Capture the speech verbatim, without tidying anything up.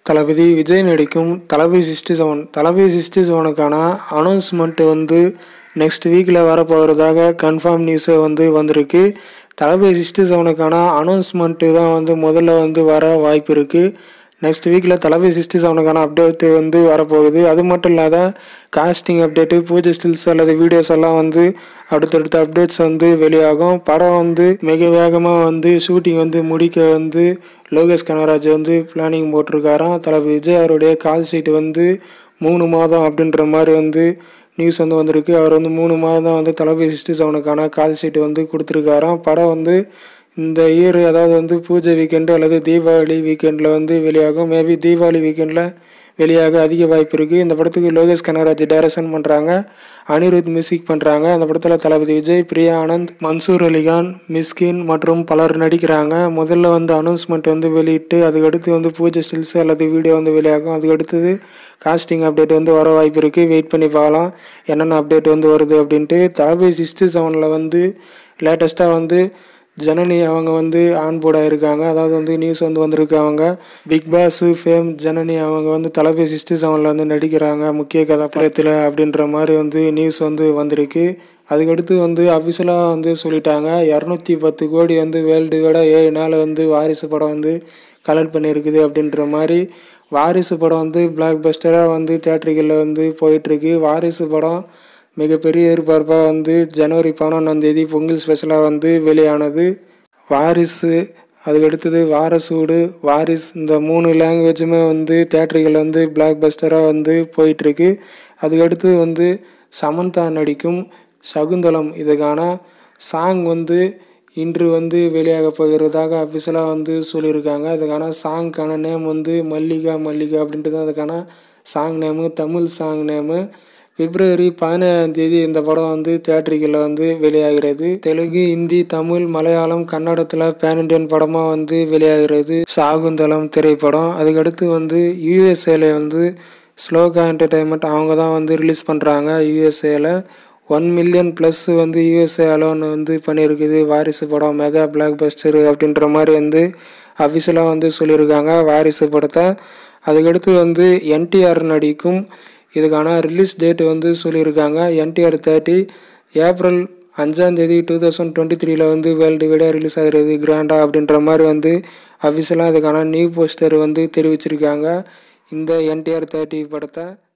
தளபதி விஜய் நடிக்கும் Thalapathy sixty seven Thalapathy sixty செவனுக்கான announcement வந்து நெக்ஸ்ட் வீக்கில் வரப்போகிறதாக கன்ஃபார்ம் நியூஸை வந்து வந்திருக்கு. தளபதி சிக்ஸ்டி செவனுக்கான அனௌன்ஸ்மெண்ட்டு தான் வந்து முதல்ல வந்து வர வாய்ப்பு இருக்குது. நெக்ஸ்ட் வீக்கில் தளபதி சிக்ஸ்டி செவனுக்கான அப்டேட்டு வந்து வரப்போகுது. அது மட்டும் இல்லாத காஸ்டிங் அப்டேட்டு, பூஜை ஸ்டில்ஸ் அல்லது வீடியோஸ் எல்லாம் வந்து அடுத்தடுத்த அப்டேட்ஸ் வந்து வெளியாகும். படம் வந்து மிக வேகமாக வந்து ஷூட்டிங் வந்து முடிக்க வந்து லோகேஷ் கனகராஜ் வந்து பிளானிங் போட்டிருக்காராம். தளபதி விஜய் அவருடைய கால் ஷீட் வந்து மூணு மாதம் அப்படின்ற மாதிரி வந்து நியூஸ் வந்து வந்திருக்கு. அவர் வந்து மூணு மாதம் வந்து தளபதி சிக்ஸ்டி செவனுக்கான கால் ஷீட் வந்து கொடுத்துருக்காராம். படம் வந்து இந்த இயர் அதாவது வந்து பூஜை வீக்கெண்டு அல்லது தீபாவளி வீக்கெண்டில் வந்து வெளியாகும். மேபி தீபாவளி வீக்கெண்டில் வெளியாக அதிக வாய்ப்பு இருக்குது. இந்த படத்துக்கு லோகேஷ் கனகராஜ் டைரக்ஷன் பண்ணுறாங்க, அனிருத் மியூசிக் பண்ணுறாங்க. அந்த படத்தில் தளபதி விஜய், பிரியா ஆனந்த், மன்சூர் அலிகான், மிஸ்கின் மற்றும் பலர் நடிக்கிறாங்க. முதல்ல வந்து அனௌன்ஸ்மெண்ட் வந்து வெளியிட்டு அதுக்கடுத்து வந்து பூஜை ஸ்டில்ஸ் அல்லது வீடியோ வந்து வெளியாகும். அதுக்கடுத்தது காஸ்டிங் அப்டேட் வந்து வர வாய்ப்பு இருக்குது. வெயிட் பண்ணி பார்க்கலாம் என்னென்ன அப்டேட் வந்து வருது அப்படின்ட்டு. தளபதி சிக்ஸ்டி செவனில் வந்து லேட்டஸ்ட்டாக வந்து ஜனனி அவங்க வந்து ஆன்போர்ட் ஆகிருக்காங்க. அதாவது வந்து நியூஸ் வந்து வந்திருக்கு. அவங்க பிக் பாஸ் ஃபேம் ஜனனி அவங்க வந்து தளபதி சிக்ஸ்டி செவனில் வந்து நடிக்கிறாங்க முக்கிய கதாபாத்திரத்தில் அப்படின்ற மாதிரி வந்து நியூஸ் வந்து வந்திருக்கு. அதுக்கடுத்து வந்து அஃபிஷியலாக வந்து சொல்லிட்டாங்க, இரநூத்தி பத்து கோடி வந்து வேர்ல்டு விட ஏழு நாள் வந்து வாரிசு படம் வந்து கலெக்ட் பண்ணியிருக்குது அப்படின்ற மாதிரி. வாரிசு படம் வந்து பிளாக் பஸ்டராக வந்து தியேட்டர்களில் வந்து போயிட்டுருக்கு. வாரிசு படம் மிகப்பெரிய எதிர்பார்ப்பாக வந்து ஜனவரி பதினொன்றாம் தேதி பொங்கல் ஸ்பெஷலாக வந்து வெளியானது. வாரிசு, அதுக்கடுத்தது வாரசூடு, வாரிஸ், இந்த மூணு லாங்குவேஜுமே வந்து தியேட்டர்கள் வந்து பிளாக் பஸ்டராக வந்து போயிட்டுருக்கு. அதுக்கடுத்து வந்து சமந்தா நடிக்கும் ஷாகுந்தலம் இதுக்கான சாங் வந்து இன்று வந்து வெளியாக போகிறதாக அஃபிஷியலாக வந்து சொல்லியிருக்காங்க. அதுக்கான சாங்க்கான நேம் வந்து மல்லிகா மல்லிகா அப்படின்ட்டு தான் அதுக்கான song name, Tamil song name. பிப்ரவரி பதினேழாம் தேதி இந்த படம் வந்து தியேட்டர்களில் வந்து வெளியாகிறது. தெலுங்கு, ஹிந்தி, தமிழ், மலையாளம், கன்னடத்தில் பேன் இண்டியன் படமாக வந்து வெளியாகிறது ஷாகுந்தலம் திரைப்படம். அதுக்கடுத்து வந்து யூஎஸ்ஏல வந்து ஸ்லோகா என்டர்டைன்மெண்ட் அவங்க தான் வந்து ரிலீஸ் பண்ணுறாங்க. யூஎஸ்ஏல ஒன் மில்லியன் ப்ளஸ் வந்து யூஎஸ்ஏ அலோன் வந்து பண்ணியிருக்குது வாரிசு படம் மெகா பிளாக் பஸ்டர் அப்படின்ற மாதிரி வந்து அஃபிஷியலாக வந்து சொல்லியிருக்காங்க வாரிசு படத்தை. அதுக்கடுத்து வந்து என்டிஆர் நடிக்கும் இதுக்கான ரிலீஸ் டேட் வந்து சொல்லியிருக்காங்க. என்டிஆர் தேர்ட்டி ஏப்ரல் அஞ்சாம் தேதி டூ தௌசண்ட் டுவெண்ட்டி த்ரீல வந்து வேர்ல்டு வைடாக ரிலீஸ் ஆகிறது கிராண்டா அப்படின்ற மாதிரி வந்து அஃபிஷியலாக இதுக்கான நியூ போஸ்டர் வந்து தெரிவிச்சிருக்காங்க இந்த என்டிஆர் தேர்ட்டி படத்தை.